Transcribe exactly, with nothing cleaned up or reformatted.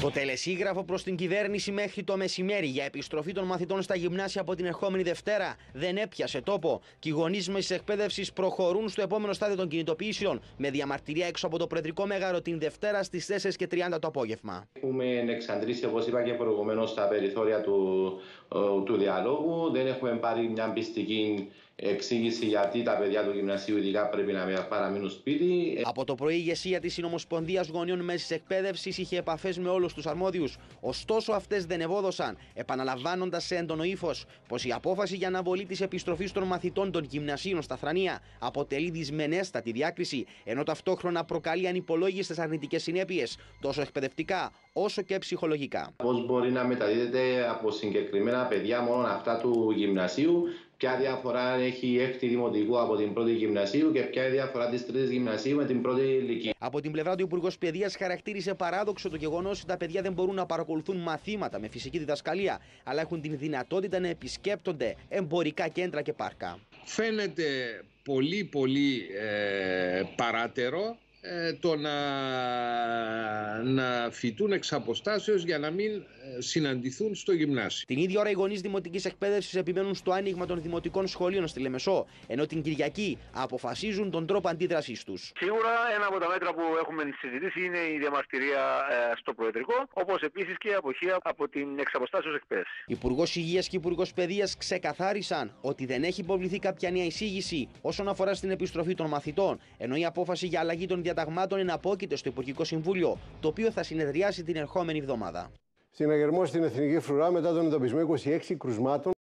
Το τελεσίγραφο προς την κυβέρνηση μέχρι το μεσημέρι για επιστροφή των μαθητών στα γυμνάσια από την ερχόμενη Δευτέρα δεν έπιασε τόπο και οι γονείς μέσης εκπαίδευσης προχωρούν στο επόμενο στάδιο των κινητοποιήσεων με διαμαρτυρία έξω από το Προεδρικό Μέγαρο την Δευτέρα στις τέσσερις και τριάντα το απόγευμα. Έχουμε εξαντλήσει, όπως είπα και προηγουμένως, τα περιθώρια του, του διαλόγου. Δεν έχουμε πάρει μια πιστική εξήγηση γιατί τα παιδιά του γυμνασίου ειδικά πρέπει να παραμείνουν σπίτι. Από το πρωί η ηγεσία της Συνομοσπονδίας Γονιών Μέσης Εκπαίδευσης είχε επαφές με όλους τους αρμόδιους. Ωστόσο, αυτές δεν ευόδωσαν, επαναλαμβάνοντας σε έντονο ύφος πως η απόφαση για αναβολή της επιστροφής των μαθητών των γυμνασίων στα Θρανία αποτελεί δυσμενέστατη διάκριση, ενώ ταυτόχρονα προκαλεί ανυπολόγιστες αρνητικές συνέπειες, τόσο εκπαιδευτικά όσο και ψυχολογικά. Πώς μπορεί να μεταδίδεται από συγκεκριμένα παιδιά μόνο αυτά του γυμνασίου, ποια διαφορά έχει η έκτη δημοτικού από την πρώτη γυμνασίου και ποια η διαφορά της τρίτης γυμνασίου με την πρώτη ηλικία. Από την πλευρά του Υπουργός Παιδείας χαρακτήρισε παράδοξο το γεγονός ότι τα παιδιά δεν μπορούν να παρακολουθούν μαθήματα με φυσική διδασκαλία, αλλά έχουν την δυνατότητα να επισκέπτονται εμπορικά κέντρα και πάρκα. Φαίνεται πολύ πολύ ε, παράτερο ε, το να, να φοιτούν εξ αποστάσεως για να μην συναντηθούν στο γυμνάσιο. Την ίδια ώρα οι γονείς δημοτικής εκπαίδευσης επιμένουν στο άνοιγμα των δημοτικών σχολείων στη Λεμεσό, ενώ την Κυριακή αποφασίζουν τον τρόπο αντίδρασης τους. Σίγουρα ένα από τα μέτρα που έχουμε συζητήσει είναι η διαμαρτυρία ε, στο Προεδρικό, όπως επίσης και η αποχή από την εξαποστάσεως εκπαίδευση. Υπουργός Υγείας και Υπουργός Παιδείας ξεκαθάρισαν ότι δεν έχει υποβληθεί κάποια νέα εισήγηση όσον αφορά στην επιστροφή των μαθητών, ενώ η απόφαση για αλλαγή των διαταγμάτων εναπόκειται στο Υπουργικό Συμβούλιο, το οποίο θα συνεδριάσει την ερχόμενη εβδομάδα. Συναγερμό στην Εθνική Φρουρά μετά τον εντοπισμό είκοσι έξι κρουσμάτων.